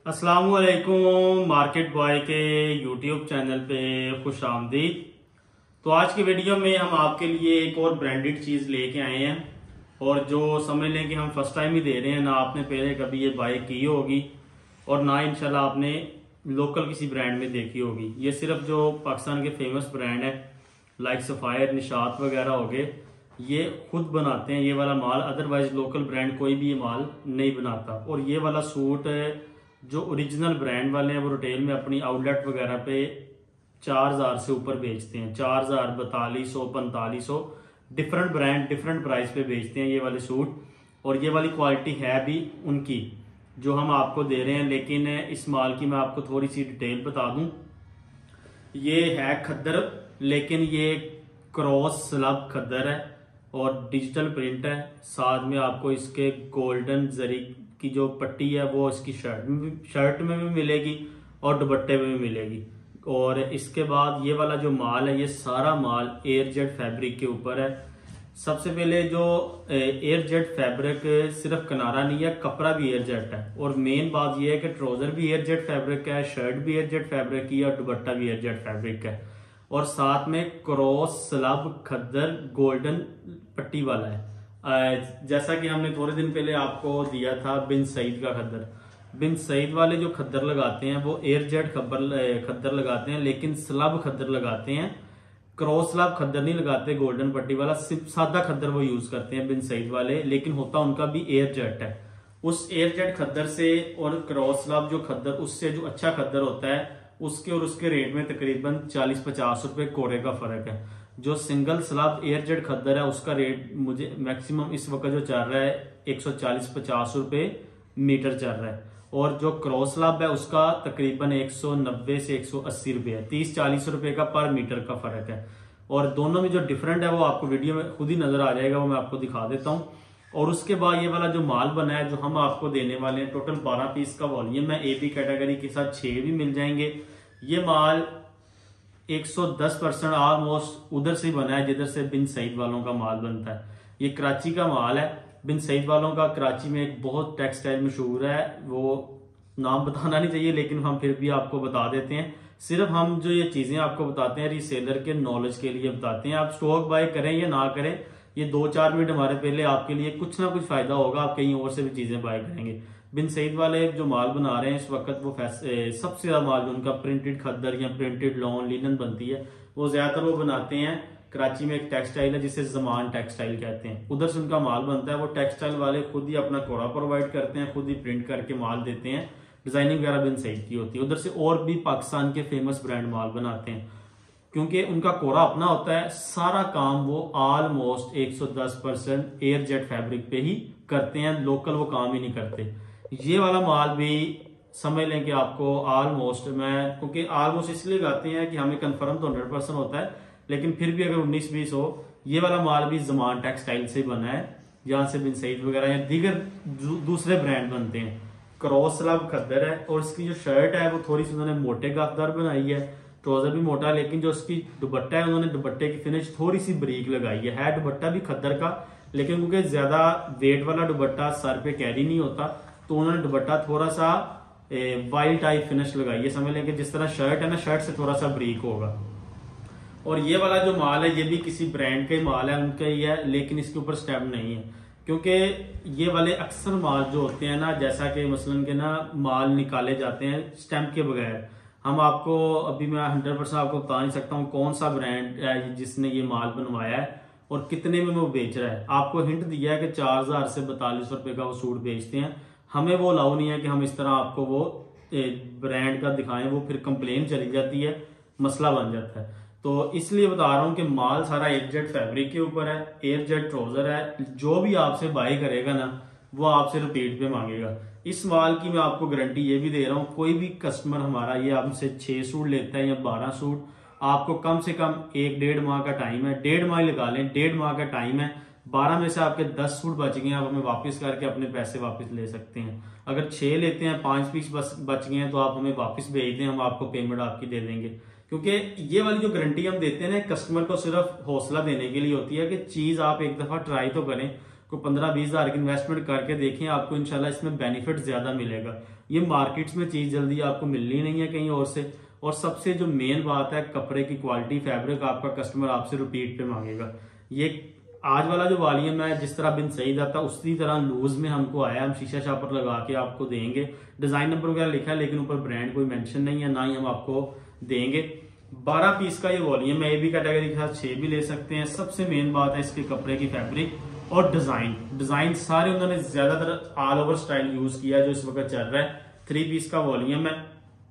अस्सलामुअलैकुम market boy के YouTube channel पे खुश आमदीद। तो आज की वीडियो में हम आपके लिए एक और ब्रांडेड चीज़ लेके आए हैं और जो समझ लें कि हम फर्स्ट टाइम ही दे रहे हैं। ना आपने पहले कभी ये बाय की होगी और ना इंशाल्लाह आपने लोकल किसी ब्रांड में देखी होगी। ये सिर्फ जो पाकिस्तान के फेमस ब्रांड है लाइक सफ़ायर, निशात वगैरह हो गए, ये खुद बनाते हैं ये वाला माल। अदरवाइज लोकल ब्रांड कोई भी ये माल नहीं बनाता। और ये वाला सूट जो ओरिजिनल ब्रांड वाले हैं वो रिटेल में अपनी आउटलेट वगैरह पे 4000 से ऊपर बेचते हैं। 4000, 4200, 4500 डिफरेंट ब्रांड डिफरेंट प्राइस पे बेचते हैं ये वाले सूट। और ये वाली क्वालिटी है भी उनकी जो हम आपको दे रहे हैं। लेकिन इस माल की मैं आपको थोड़ी सी डिटेल बता दूं। ये है खद्दर, लेकिन ये क्रॉस स्लब खद्दर है और डिजिटल प्रिंट है। साथ में आपको इसके गोल्डन जरी की जो पट्टी है वो इसकी शर्ट में भी मिलेगी और दुपट्टे में भी मिलेगी। और इसके बाद ये वाला जो माल है ये सारा माल एयर जेट फैब्रिक के ऊपर है। सबसे पहले जो एयर जेट फैब्रिक सिर्फ किनारा नहीं है, कपड़ा भी एयर जेट है। और मेन बात यह है कि ट्राउजर भी एयर जेट फैब्रिक का है, शर्ट भी एयर जेट फैब्रिक की है और दुपट्टा भी एयर जेट फैब्रिक का है। और साथ में क्रॉस स्लब खद्दर गोल्डन पट्टी वाला है। जैसा कि हमने थोड़े दिन पहले आपको दिया था बिन सईद का खद्दर। बिन सईद वाले जो खद्दर लगाते हैं वो एयर जेट खद्दर लगाते हैं, लेकिन स्लब खद्दर लगाते हैं। क्रॉस स्लब खद्दर नहीं लगाते गोल्डन पट्टी वाला, सिर्फ सादा खद्दर वो यूज करते हैं बिन सईद वाले। लेकिन होता उनका भी एयर जेट है। उस एयर जेट खद्दर से और क्रॉस स्लब जो खद्दर उससे जो अच्छा खद्दर होता है उसके और उसके रेट में तकरीबन 40-50 रुपए कोरे का फर्क है। जो सिंगल स्लब एयर जेट खद्दर है उसका रेट मुझे मैक्सिमम इस वक्त जो चल रहा है 140-50 रुपए मीटर चल रहा है। और जो क्रॉस स्लब है उसका तकरीबन 190 से 180 रुपए है। 30-40 रुपए का पर मीटर का फर्क है। और दोनों में जो डिफरेंट है वो आपको वीडियो में खुद ही नजर आ जाएगा, वो मैं आपको दिखा देता हूँ। और उसके बाद ये वाला जो माल बना है जो हम आपको देने वाले हैं, टोटल 12 पीस का वॉल्यूम है। ए बी कैटेगरी के साथ 6 भी मिल जाएंगे। ये माल 110% ऑलमोस्ट उधर से बना है जिधर से बिन सईद वालों का माल बनता है। ये कराची का माल है बिन सईद वालों का। कराची में एक बहुत टेक्सटाइल मशहूर है, वो नाम बताना नहीं चाहिए लेकिन हम फिर भी आपको बता देते हैं। सिर्फ हम जो ये चीजें आपको बताते हैं रीसेलर के नॉलेज के लिए बताते हैं। आप स्टॉक बाय करें या ना करें, ये 2-4 मिनट हमारे पहले आपके लिए कुछ ना कुछ फायदा होगा। आप कहीं और से भी चीजें बाय करेंगे। बिन सईद वाले जो माल बना रहे हैं इस वक्त वो सबसे ज्यादा माल जो उनका प्रिंटेड खद्दर या प्रिंटेड लॉन लिनन बनती है वो ज्यादातर वो बनाते हैं। कराची में एक टेक्सटाइल है जिसे जमान टेक्सटाइल कहते हैं, उधर से उनका माल बनता है। वो टेक्सटाइल वाले खुद ही अपना कोड़ा प्रोवाइड करते हैं, खुद ही प्रिंट करके माल देते हैं। डिजाइनिंग वगैरह बिन सईद की होती है। उधर से और भी पाकिस्तान के फेमस ब्रांड माल बनाते हैं क्योंकि उनका कोड़ा अपना होता है। सारा काम वो ऑलमोस्ट 110% एयर जेट फैब्रिक पे ही करते हैं, लोकल वो काम ही नहीं करते। ये वाला माल भी समझ लें कि आपको ऑलमोस्ट क्योंकि ऑलमोस्ट इसलिए गाते हैं कि हमें कंफर्म तो 100% होता है, लेकिन फिर भी अगर 19-20 हो, ये वाला माल भी जमान टेक्सटाइल से बना है जहां से बिन सईद वगैरह या दीगर दूसरे ब्रांड बनते हैं। क्रॉस स्लब खद्दर है और इसकी जो शर्ट है वो थोड़ी सी उन्होंने मोटे गाफदार बनाई है, ट्राउजर भी मोटा, लेकिन जो उसकी दुपट्टा है उन्होंने दुपट्टे की फिनिश थोड़ी सी बरीक लगाई है दुपट्टा भी खद्दर का, लेकिन क्योंकि ज्यादा वेट वाला दुपट्टा सर पे कैरी नहीं होता तो उन्होंने दुपट्टा थोड़ा सा वाइल्ड टाइप फिनिश लगाई है। समझ लें कि जिस तरह शर्ट है ना, शर्ट से थोड़ा सा बरीक होगा। और ये वाला जो माल है ये भी किसी ब्रांड का ही माल है, उनका ही है, लेकिन इसके ऊपर स्टैम्प नहीं है। क्योंकि ये वाले अक्सर माल जो होते हैं ना, जैसा कि मसलन के ना माल निकाले जाते हैं स्टैम्प के बगैर। हम आपको अभी मैं 100% आपको बता नहीं सकता हूँ कौन सा ब्रांड है जिसने ये माल बनवाया है और कितने में वो बेच रहा है। आपको हिंट दिया है कि 4000 से 42 रुपए का वो सूट बेचते हैं। हमें वो अलाउ नहीं है कि हम इस तरह आपको वो ब्रांड का दिखाएं, वो फिर कंप्लेन चली जाती है, मसला बन जाता है। तो इसलिए बता रहा हूं कि माल सारा एयर जेट फैब्रिक के ऊपर है, एयर जेट ट्राउजर है। जो भी आपसे बाय करेगा ना वो आपसे रिपीट पे मांगेगा। इस माल की मैं आपको गारंटी ये भी दे रहा हूँ, कोई भी कस्टमर हमारा ये आपसे 6 सूट लेता है या 12 सूट, आपको कम से कम 1-1.5 माह का टाइम है। 1.5 माह लगा लें, 1.5 माह का टाइम है। 12 में से आपके 10 सूट बच गए हैं, आप हमें वापस करके अपने पैसे वापस ले सकते हैं। अगर 6 लेते हैं, 5 पीस बच गए हैं तो आप हमें वापस भेज दें, हम आपको पेमेंट आपकी दे देंगे। क्योंकि ये वाली जो गारंटी हम देते हैं ना, कस्टमर को सिर्फ हौसला देने के लिए होती है कि चीज आप एक दफा ट्राई तो करें। कोई 15-20 हज़ार की इन्वेस्टमेंट करके देखें, आपको इंशाल्लाह इसमें बेनिफिट ज्यादा मिलेगा। ये मार्केट्स में चीज जल्दी आपको मिलनी नहीं है कहीं और से। और सबसे जो मेन बात है, कपड़े की क्वालिटी, फैब्रिक आपका कस्टमर आपसे रिपीट पे मांगेगा। ये आज वाला जो वॉल्यूम है, जिस तरह बिन सईद आता उसी तरह लूज में हमको आया, हम शीशा शापर लगा के आपको देंगे। डिजाइन नंबर वगैरह लिखा है लेकिन ऊपर ब्रांड कोई मेंशन नहीं है, ना ही हम आपको देंगे। 12 पीस का ये वॉल्यूम है, ए बी कैटेगरी के साथ 6 भी ले सकते हैं। सबसे मेन बात है इसके कपड़े की फैब्रिक और डिजाइन सारे उन्होंने ज्यादातर ऑल ओवर स्टाइल यूज किया है जो इस वक्त चल रहा है। 3 पीस का वॉल्यूम है,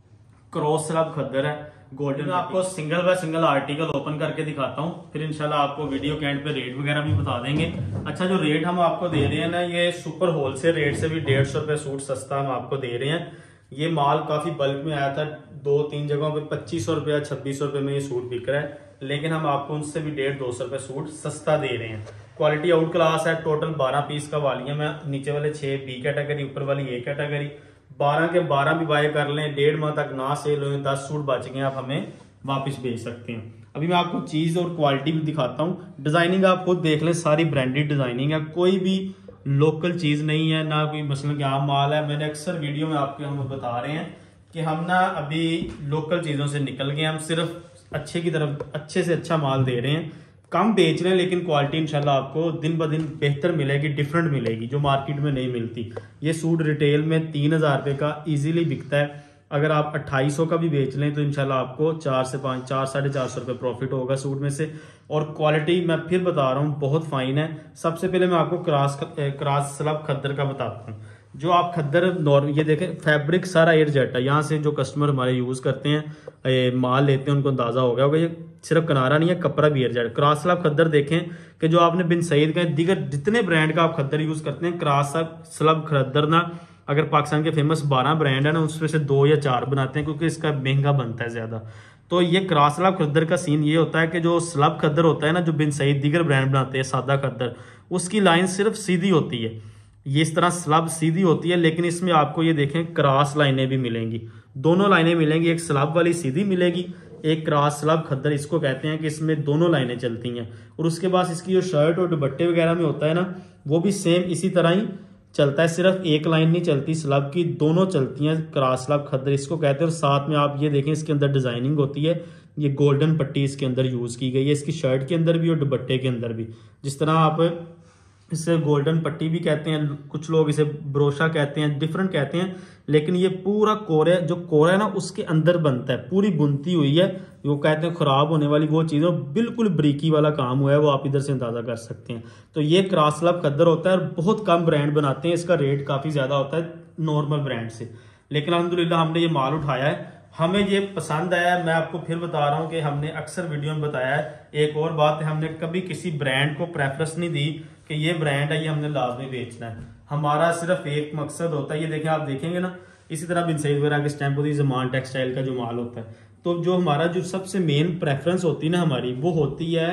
क्रॉस स्लब खद्दर है, गोल्डन। आपको single by single article open करके दिखाता हूँ, फिर इंशाल्लाह आपको वीडियो के एंड पे रेट वगैरह भी बता देंगे। अच्छा, जो रेट हम आपको दे रहे हैं ना, ये सुपर होलसेल रेट से भी 150 रुपए सूट सस्ता हम आपको दे रहे हैं। ये माल काफी बल्क में आया था, 2-3 जगहों पे 2500 रुपया 2600 रुपए में ये सूट बिक रहा है, लेकिन हम आपको उनसे भी 150-200 रुपए सूट सस्ता दे रहे हैं। क्वालिटी आउट क्लास है। टोटल 12 पीस का वॉल्यूम है, नीचे वाले 6 बी कैटेगरी, ऊपर वाली ए कैटेगरी। 12 के 12 भी बाय कर लें, 1.5 माह तक ना सेल हो, 10 सूट बच गए, आप हमें वापस भेज सकते हैं। अभी मैं आपको चीज और क्वालिटी भी दिखाता हूँ। डिजाइनिंग आप खुद देख लें, सारी ब्रांडेड डिजाइनिंग है, कोई भी लोकल चीज नहीं है, ना कोई मसलन क्या माल है। मैंने अक्सर वीडियो में आपके हम बता रहे हैं कि हम ना अभी लोकल चीजों से निकल गए, हम सिर्फ अच्छे की तरफ अच्छे से अच्छा माल दे रहे हैं। कम बेच रहे हैं लेकिन क्वालिटी इंशाल्लाह आपको दिन ब दिन बेहतर मिलेगी, डिफरेंट मिलेगी, जो मार्केट में नहीं मिलती। ये सूट रिटेल में 3000 रुपए का इजीली बिकता है। अगर आप 2800 का भी बेच लें तो इंशाल्लाह आपको 4 से 5 4-450 रुपए प्रॉफिट होगा सूट में से। और क्वालिटी मैं फिर बता रहा हूँ बहुत फाइन है। सबसे पहले मैं आपको क्रॉस स्लब खद्दर का बताता हूँ। जो आप खद्दर नॉर्मल, ये देखें फैब्रिक सारा एयर जेट है। यहाँ से जो कस्टमर हमारे यूज करते हैं, माल लेते हैं, उनको अंदाजा हो गया होगा ये सिर्फ किनारा नहीं है, कपड़ा भी एयर जेट। क्रॉस स्लब खद्दर देखें कि जो आपने बिन सईद का दीगर जितने ब्रांड का आप खद्दर यूज करते हैं, क्रॉस स्लब खद्दर ना, अगर पाकिस्तान के फेमस 12 ब्रांड है ना, उसमें से 2 या 4 बनाते हैं क्योंकि इसका महंगा बनता है ज्यादा। तो ये क्रॉस स्लब खद्दर का सीन ये होता है कि जो स्लब खद्दर होता है ना, जो बिन सईद दीगर ब्रांड बनाते हैं सादा खद्दर, उसकी लाइन सिर्फ सीधी होती है। ये इस तरह स्लब सीधी होती है, लेकिन इसमें आपको ये देखें क्रॉस लाइनें भी मिलेंगी, दोनों लाइनें मिलेंगी। एक स्लब वाली सीधी मिलेगी, एक क्रॉस स्लब खद्दर इसको कहते हैं कि इसमें दोनों लाइनें चलती हैं। और उसके बाद इसकी जो शर्ट और दुपट्टे वगैरह में होता है ना, वो भी सेम इसी तरह ही चलता है, सिर्फ एक लाइन नहीं चलती स्लब की, दोनों चलती हैं। क्रॉस स्लब खद्दर इसको कहते हैं। और साथ में आप ये देखें इसके अंदर डिजाइनिंग होती है, ये गोल्डन पट्टी इसके अंदर यूज की गई है, इसकी शर्ट के अंदर भी और दुपट्टे के अंदर भी। जिस तरह आप इसे गोल्डन पट्टी भी कहते हैं, कुछ लोग इसे ब्रोशा कहते हैं, डिफरेंट कहते हैं, लेकिन ये पूरा कोरे जो कोरा है ना उसके अंदर बनता है, पूरी बुनती हुई है। वो कहते हैं खराब होने वाली वो चीज़, बिल्कुल ब्रीकी वाला काम हुआ है, वो आप इधर से अंदाजा कर सकते हैं। तो ये क्रॉस स्लब खद्दर होता है और बहुत कम ब्रांड बनाते हैं, इसका रेट काफी ज्यादा होता है नॉर्मल ब्रांड से। लेकिन अल्हम्दुलिल्लाह हमने ये माल उठाया है, हमें ये पसंद आया। मैं आपको फिर बता रहा हूँ कि हमने अक्सर वीडियो में बताया है। एक और बात है, हमने कभी किसी ब्रांड को प्रेफरेंस नहीं दी कि ये ब्रांड है, ये हमने लाजमी बेचना है। हमारा सिर्फ एक मकसद होता है, ये देखें, आप देखेंगे ना इसी तरह बिन सईद वगैरह के स्टैंप होती है, ज़मान टेक्सटाइल का जो माल होता है। तो जो हमारा जो सबसे मेन प्रेफरेंस होती है ना हमारी, वो होती है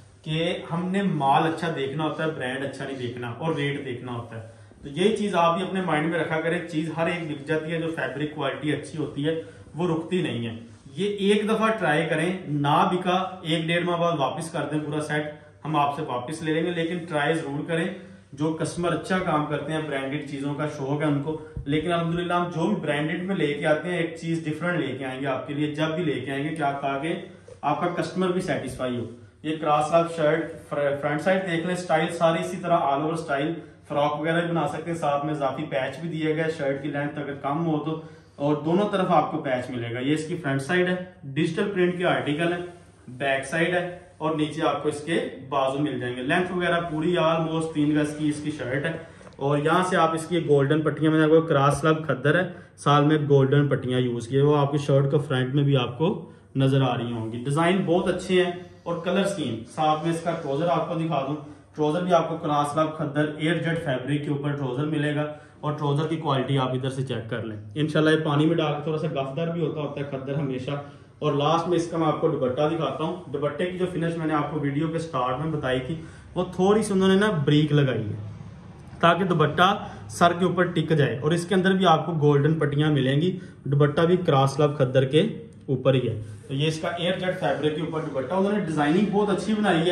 कि हमने माल अच्छा देखना होता है, ब्रांड अच्छा नहीं देखना, और रेट देखना होता है। तो यही चीज आप भी अपने माइंड में रखा करें। चीज हर एक बिक जाती है, जो फैब्रिक क्वालिटी अच्छी होती है वो रुकती नहीं है। ये एक दफा ट्राई करें, ना बिका 1-1.5 माह बाद वापस कर दें पूरा सेट, हम आपसे वापस ले लेंगे, लेकिन ट्राई जरूर करें। जो कस्टमर अच्छा काम करते हैं, ब्रांडेड चीजों का शौक है उनको, लेकिन अल्हम्दुलिल्लाह हम जो भी ब्रांडेड में लेके आते हैं एक चीज डिफरेंट लेके आएंगे आपके लिए। जब भी लेके आएंगे क्या ताकि आपका कस्टमर भी सेटिस्फाई हो। ये cross slub shirt front side देख लें, स्टाइल सारी इसी तरह ऑल ओवर स्टाइल, फ्रॉक वगैरह भी बना सकते हैं। साथ में इजाफी पैच भी दिया गया, शर्ट की लेंथ अगर कम हो तो, और दोनों तरफ आपको पैच मिलेगा। ये इसकी फ्रंट साइड है, डिजिटल प्रिंट के आर्टिकल है, बैक साइड है, और नीचे आपको इसके बाजू मिल जाएंगे। लेंथ वगैरह पूरी ऑलमोस्ट 3 गज की इसकी शर्ट है। और यहाँ से आप इसकी गोल्डन पट्टियां, मैंने आपको क्रॉस स्लब खद्दर है, साल में गोल्डन पट्टियां यूज की है, वो आपकी शर्ट के फ्रंट में भी आपको नजर आ रही होंगी। डिजाइन बहुत अच्छे हैं और कलर स्कीम। साथ में इसका ट्राउजर आपको दिखा दूं, ट्राउजर भी आपको क्रॉस स्लब खद्दर एयर जेट फैब्रिक के ऊपर ट्राउजर मिलेगा, और ट्राउजर की क्वालिटी आप इधर से चेक कर लें। इंशाल्लाह ये पानी में डाल के थोड़ा सा गफदार भी होता है खद्दर हमेशा। और लास्ट में इसका मैं आपको दुपट्टा दिखाता हूँ। दुपट्टे की जो फिनिश मैंने आपको वीडियो के स्टार्ट में बताई थी, वो थोड़ी सी उन्होंने ना ब्रीक लगाई है ताकि दुपट्टा सर के ऊपर टिक जाए। और इसके अंदर भी आपको गोल्डन पट्टियां मिलेंगी। दुपट्टा भी क्रॉस स्लब खद्दर के ऊपर ही है। तो ये इसका एयर जेट फैब्रिक के ऊपर दुपट्टा, उन्होंने डिजाइनिंग बहुत अच्छी बनाई है।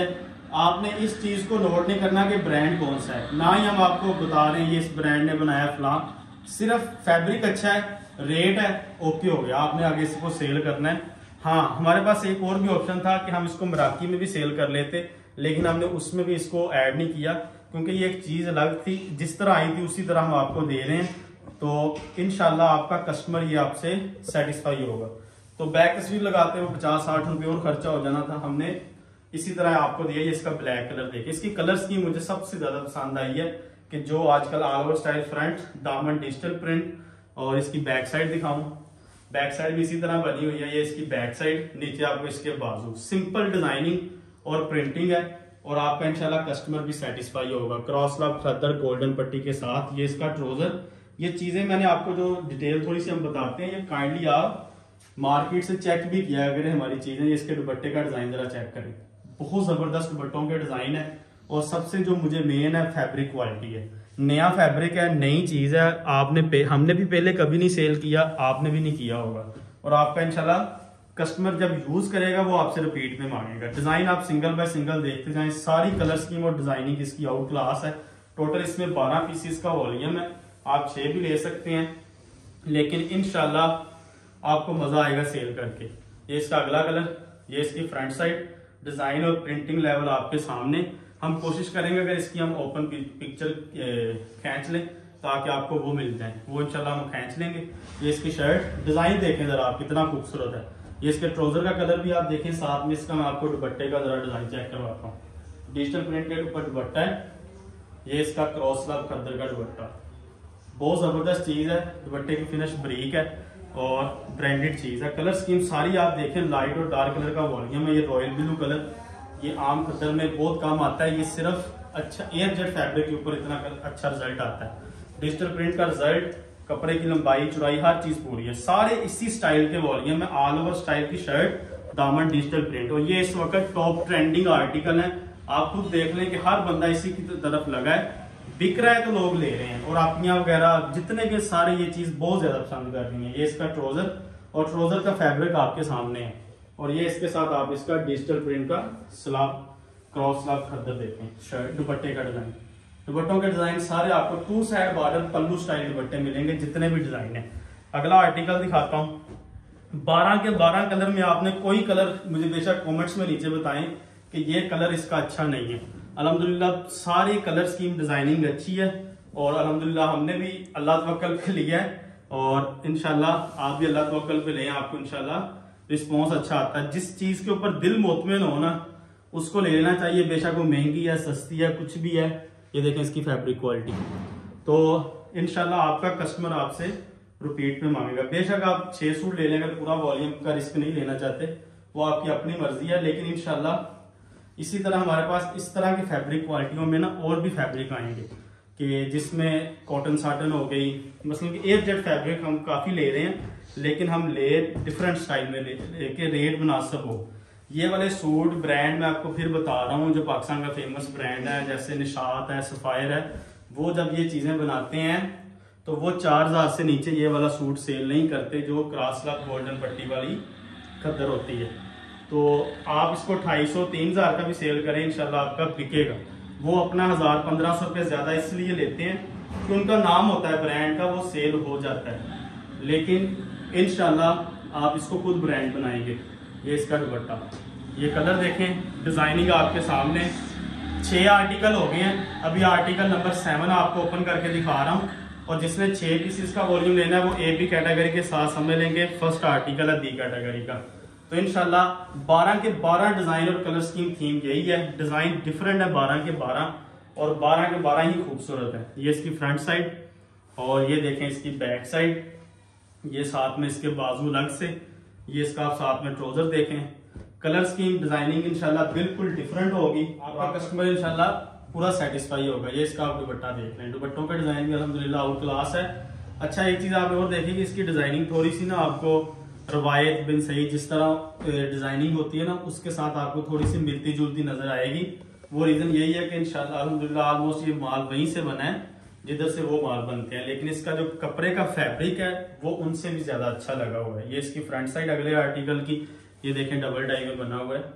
आपने इस चीज को नोट नहीं करना कि ब्रांड कौन सा है, ना ही हम आपको बता रहे हैं ये इस ब्रांड ने बनाया फलां। सिर्फ फैब्रिक अच्छा है, रेट है, ओके हो गया, आपने आगे इसको सेल करना है। हाँ, हमारे पास एक और भी ऑप्शन था कि हम इसको मराकी में भी सेल कर लेते, लेकिन हमने उसमें भी इसको ऐड नहीं किया क्योंकि ये एक चीज अलग थी, जिस तरह आई थी उसी तरह हम आपको दे रहे हैं। तो इंशाल्लाह आपका कस्टमर ये आपसे सेटिस्फाई होगा। तो बैक तस्वीर लगाते हुए 50-60 रुपये और खर्चा हो जाना था, हमने इसी तरह आपको दिया। ये इसका ब्लैक कलर देखिए, इसकी कलर स्कीम मुझे सबसे ज्यादा पसंद आई है कि जो आजकल ऑल ओवर स्टाइल फ्रंट दामन डिजिटल प्रिंट, और इसकी बैक साइड दिखाऊं, बैक साइड भी इसी तरह बनी हुई है। ये इसकी बैक साइड, नीचे आपको इसके बाजू, सिंपल डिजाइनिंग और प्रिंटिंग है, और आपका इंशाल्लाह कस्टमर भी सेटिस्फाई होगा। क्रॉस लॉक खद्दर गोल्डन पट्टी के साथ ये इसका ट्राउजर। ये चीजें मैंने आपको जो डिटेल थोड़ी सी हम बताते हैं, ये काइंडली आप मार्केट से चेक भी किया अगर हमारी चीजें। इसके दुपट्टे का डिजाइन जरा चेक करें, बहुत जबरदस्त दुपट्टों के डिजाइन है, और सबसे जो मुझे मेन है फैब्रिक क्वालिटी है। नया फैब्रिक है, नई चीज है, हमने भी पहले कभी नहीं सेल किया, आपने भी नहीं किया होगा, और आपका इंशाल्लाह कस्टमर जब यूज करेगा वो आपसे रिपीट में मांगेगा। डिजाइन आप सिंगल बाय सिंगल देखते जाएं, सारी कलर स्कीम और डिजाइनिंग इसकी आउट क्लास है। टोटल इसमें 12 पीसेस का वॉल्यूम है, आप 6 भी ले सकते हैं, लेकिन इंशाल्लाह आपको मजा आएगा सेल करके। ये इसका अगला कलर, ये इसकी फ्रंट साइड, डिजाइन और प्रिंटिंग लेवल आपके सामने। हम कोशिश करेंगे अगर इसकी हम ओपन पिक्चर खींच लें ताकि आपको वो मिल जाए, वो इंशाल्लाह हम खींच लेंगे। ये इसकी शर्ट डिजाइन देखें जरा आप, कितना खूबसूरत है। ये इसके ट्राउजर का कलर भी आप देखें, साथ में इसका मैं आपको दुपट्टे का जरा डिजाइन चेक करवाता हूँ। डिजिटल प्रिंट के ऊपर दुपट्टा है, ये इसका क्रॉस लॉक खद्दर का दुपट्टा, बहुत जबरदस्त चीज है। दुपट्टे की फिनिश बरीक है और ब्रांडेड चीज है। कलर स्कीम सारी आप देखें, लाइट और डार्क कलर का वॉल्यूम है। ये रॉयल ब्लू कलर, ये आम खद्दर में बहुत कम आता है, ये सिर्फ अच्छा एयर जेट फैब्रिक के ऊपर इतना अच्छा रिजल्ट आता है। डिजिटल प्रिंट का रिजल्ट, कपड़े की लंबाई चौड़ाई हर चीज पूरी है, सारे इसी स्टाइल के वॉल्यूम में। ऑल ओवर स्टाइल की शर्ट, दामन डिजिटल प्रिंट, और ये इस वक्त टॉप ट्रेंडिंग आर्टिकल है। आप खुद देख लें कि हर बंदा इसी की तरफ लगा है, बिक रहा है तो लोग ले रहे हैं, और आपियां वगैरह जितने के सारे ये चीज बहुत ज्यादा पसंद कर रही है। ये इसका ट्राउजर, और ट्राउजर का फैब्रिक आपके सामने है, और ये इसके साथ आप इसका डिजिटल प्रिंट का स्लाब क्रॉस स्लाब खद्दर देखें। शर्ट दुपट्टे का डिजाइन, दुपट्टों के डिजाइन सारे आपको 2 साइड बॉर्डर पल्लू स्टाइल दुपट्टे मिलेंगे, जितने भी डिजाइन है। अगला आर्टिकल दिखाता हूँ। 12 के 12 कलर में आपने कोई कलर मुझे बेशक कमेंट्स में नीचे बताएं कि ये कलर इसका अच्छा नहीं है। अल्हम्दुलिल्लाह सारी कलर स्कीम डिजाइनिंग अच्छी है, और अल्हम्दुलिल्लाह हमने भी अल्लाह तवक्कल पे लिया है, और इंशाल्लाह आप भी अल्लाह तवक्कल पे लें, आपको इंशाल्लाह रिस्पॉन्स अच्छा आता है। जिस चीज के ऊपर दिल मुतमिन हो ना, उसको ले लेना चाहिए, बेशक वो महंगी है, सस्ती है, कुछ भी है। ये देखें इसकी फैब्रिक क्वालिटी, तो इंशाल्लाह आपका कस्टमर आपसे रिपीट में मांगेगा। बेशक आप 6 सूट ले लें, अगर पूरा वॉल्यूम का रिस्क नहीं लेना चाहते, वो आपकी अपनी मर्जी है, लेकिन इंशाल्लाह इसी तरह हमारे पास इस तरह की फैब्रिक क्वालिटियों में ना और भी फैब्रिक आएंगे कि जिसमें कॉटन साटन हो गई, मतलब कि एयर जेट फैब्रिक हम काफी ले रहे हैं, लेकिन हम ले डिफरेंट स्टाइल में लेके रेट मुनासिब हो। ये वाले सूट ब्रांड मैं आपको फिर बता रहा हूँ, जो पाकिस्तान का फेमस ब्रांड है, जैसे निशात है, सफायर है, वो जब ये चीजें बनाते हैं तो वो 4000 से नीचे ये वाला सूट सेल नहीं करते, जो क्रॉस लॉक गोल्डन पट्टी वाली खद्दर होती है। तो आप इसको 2500-3000 का भी सेल करें, इंशाल्लाह आपका बिकेगा। वो अपना 1000-1500 रुपये ज्यादा इसलिए लेते हैं कि उनका नाम होता है ब्रांड का, वो सेल हो जाता है, लेकिन इंशाल्लाह आप इसको खुद ब्रांड बनाएंगे। ये इसका दुपट्टा, ये कलर देखें, डिजाइनिंग आपके सामने। 6 आर्टिकल हो गए हैं, अभी आर्टिकल नंबर 7 आपको ओपन करके दिखा रहा हूँ, और जिसने 6 पीसेस का वॉल्यूम लेना है वो ए बी कैटेगरी के साथ समझ लेंगे, फर्स्ट आर्टिकल है बी कैटेगरी का। तो इंशाल्लाह 12 के 12 डिजाइन और कलर स्कीम थीम यही है। डिजाइन डिफरेंट है 12 के 12, और 12 के 12 ही खूबसूरत है। ये इसकी फ्रंट साइड, और ये देखें इसकी बैक साइड, ये साथ में इसके बाजू अलग से, ये इसका आप साथ में ट्राउजर देखें। कलर स्कीम डिजाइनिंग इंशाल्लाह बिल्कुल डिफरेंट होगी, आपका कस्टमर इंशाल्लाह पूरा सेटिस्फाई होगा। ये इसका आप दुपट्टा देख लें, दुपट्टों का डिजाइन भी अल्हम्दुलिल्लाह आउट क्लास है। अच्छा, एक चीज आप और देखें कि इसकी डिजाइनिंग थोड़ी सी ना आपको रवायत बिन सही जिस तरह डिजाइनिंग होती है ना, उसके साथ आपको थोड़ी सी मिलती जुलती नजर आएगी। वो रीजन यही है कि इंशाल्लाह अल्हम्दुलिल्लाह ऑलमोस्ट ये माल वहीं से बना है जिधर से वो माल बनते हैं, लेकिन इसका जो कपड़े का फैब्रिक है वो उनसे भी ज्यादा अच्छा लगा हुआ है। ये इसकी फ्रंट साइड अगले आर्टिकल की, ये देखें डबल डाई में बना हुआ है,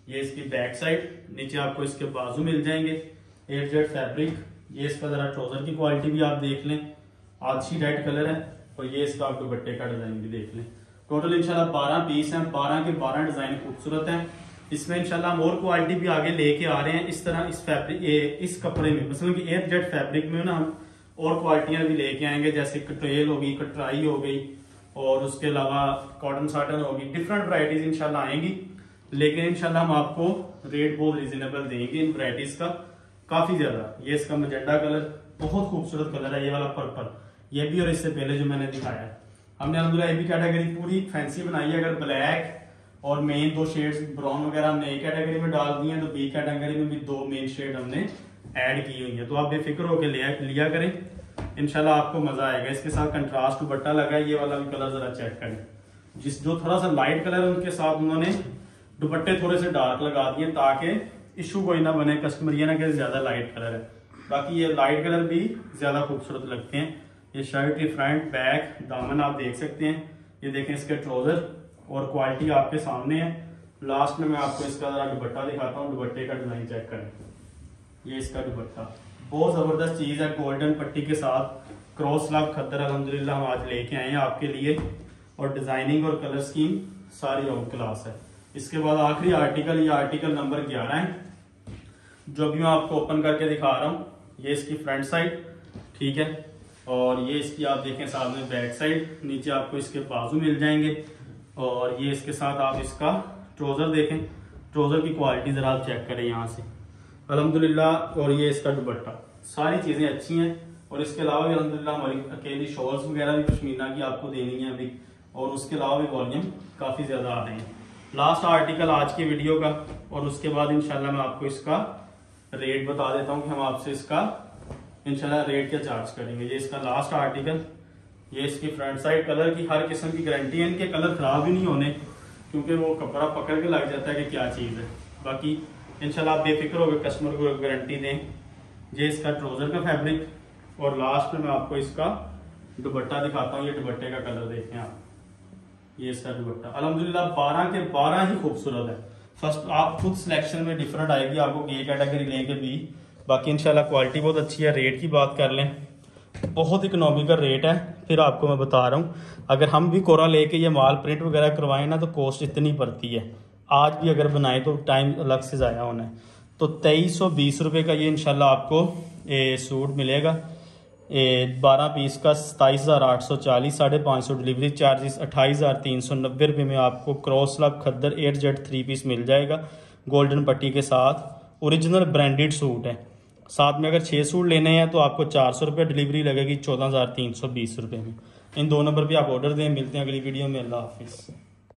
ये इसकी बैक साइड, नीचे आपको इसके बाजू मिल जाएंगे, एयरजेट फैब्रिक। ये इसका जरा ट्राउजर की क्वालिटी भी आप देख लें, आछी रेड कलर है, और ये इसका आप दुपट्टे का डिजाइन भी देख लें। टोटल इंशाल्लाह 12 पीस हैं, 12 के 12 डिजाइन खूबसूरत हैं। इसमें इंशाल्लाह हम और क्वालिटी भी आगे लेके आ रहे हैं। इस तरह इस फैब्रिक इस कपड़े में मतलब कि एयरजेट फैब्रिक में ना हम और क्वालिटियां भी लेके आएंगे, जैसे कट्रेल होगी, कटराई हो गई, और उसके अलावा कॉटन साटन होगी, डिफरेंट वराइटीज इंशाल्लाह आएंगी। लेकिन इंशाल्लाह हम आपको रेट बहुत रीजनेबल देंगे इन वराइटीज का, काफी ज्यादा। ये इसका मजेंडा कलर बहुत खूबसूरत कलर है, ये वाला पर्पल, ये भी और इससे पहले जो मैंने दिखाया है। हमने अलहमदुलिल्लाह ये भी कैटेगरी पूरी फैंसी बनाई है। अगर ब्लैक और मेन 2 शेड्स ब्राउन वगैरह हमने एक कैटेगरी में डाल दी है, तो बी कैटेगरी में भी 2 मेन शेड हमने ऐड की हुई है। तो आप बेफिक्र होकर लिया करें, इंशाल्लाह आपको मजा आएगा। इसके साथ कंट्रास्ट दुपट्टा लगा है, ये वाला भी कलर जरा चेक करें। जो थोड़ा सा लाइट कलर है उनके साथ उन्होंने दुपट्टे थोड़े से डार्क लगा दिए, ताकि इशू कोई ना बने कस्टमर ये ना कि ज्यादा लाइट कलर है। बाकी ये लाइट कलर भी ज्यादा खूबसूरत लगते हैं। ये शर्ट की फ्रंट बैक दामन आप देख सकते हैं। ये देखें इसके ट्राउजर और क्वालिटी आपके सामने है। लास्ट में मैं आपको इसका जरा दुपट्टा दिखाता हूँ, दुपट्टे का डिजाइन चेक करें। ये इसका दुपट्टा बहुत जबरदस्त चीज है, गोल्डन पट्टी के साथ क्रॉस लाभ खद्दर अल्हम्दुलिल्लाह हम आज लेके आए हैं आपके लिए, और डिजाइनिंग और कलर स्कीम सारी आउट क्लास है। इसके बाद आखिरी आर्टिकल, ये आर्टिकल नंबर 11 है, जो भी मैं आपको ओपन करके दिखा रहा हूँ। ये इसकी फ्रंट साइड, ठीक है, और ये इसकी आप देखें साथ में बैक साइड, नीचे आपको इसके बाजू मिल जाएंगे, और ये इसके साथ आप इसका ट्राउजर देखें, ट्राउजर की क्वालिटी जरा आप चेक करें यहाँ से अल्हम्दुलिल्लाह। और ये इसका दुपट्टा, सारी चीजें अच्छी हैं। और इसके अलावा भी अल्हम्दुलिल्लाह हमारी अकेली शॉल्स वगैरह भी पश्मीना की आपको देनी है अभी, और उसके अलावा भी वॉल्यूम काफी ज्यादा आ रहे हैं। लास्ट आर्टिकल आज की वीडियो का, और उसके बाद इंशाल्लाह मैं आपको इसका रेट बता देता हूँ कि हम आपसे इसका इंशाल्लाह रेट क्या चार्ज करेंगे। ये इसका लास्ट आर्टिकल, ये इसकी फ्रंट साइड, कलर की हर किस्म की गारंटी है, इनके कलर खराब ही नहीं होने, क्योंकि वो कपड़ा पकड़ के लग जाता है कि क्या चीज़ है। बाकी इंशाल्लाह आप बेफिक्र होकर कस्टमर को गारंटी दें। ये इसका ट्राउजर का फैब्रिक, और लास्ट में मैं आपको इसका दुपट्टा दिखाता हूँ। ये दुपट्टे का कलर देखें आप, ये इसका दुपट्टा अल्हम्दुलिल्लाह 12 के 12 ही खूबसूरत है। फर्स्ट आप खुद सिलेक्शन में डिफरेंट आएगी आपको ए कैटेगरी लेके भी। बाकी इंशाल्लाह क्वालिटी बहुत अच्छी है। रेट की बात कर लें, बहुत इकोनॉमिकल रेट है। फिर आपको मैं बता रहा हूँ, अगर हम भी कोरा लेके ये माल प्रिंट वगैरह करवाएं ना, तो कॉस्ट इतनी पड़ती है। आज भी अगर बनाए तो टाइम अलग से ज़ाया होना है। तो 2320 रुपये का ये इंशाल्लाह आपको सूट मिलेगा। 12 पीस का 27,840, 550 डिलीवरी चार्जेस, 28,390 रुपये में आपको क्रॉस लाभ खद्दर 8Z 3 पीस मिल जाएगा गोल्डन पट्टी के साथ। ओरिजिनल ब्रांडेड सूट है। साथ में अगर 6 सूट लेने हैं तो आपको 400 रुपये डिलीवरी लगेगी 14,320 रुपये में। इन 2 नंबर पे आप ऑर्डर दें। मिलते हैं अगली वीडियो में। अल्लाह हाफिज़।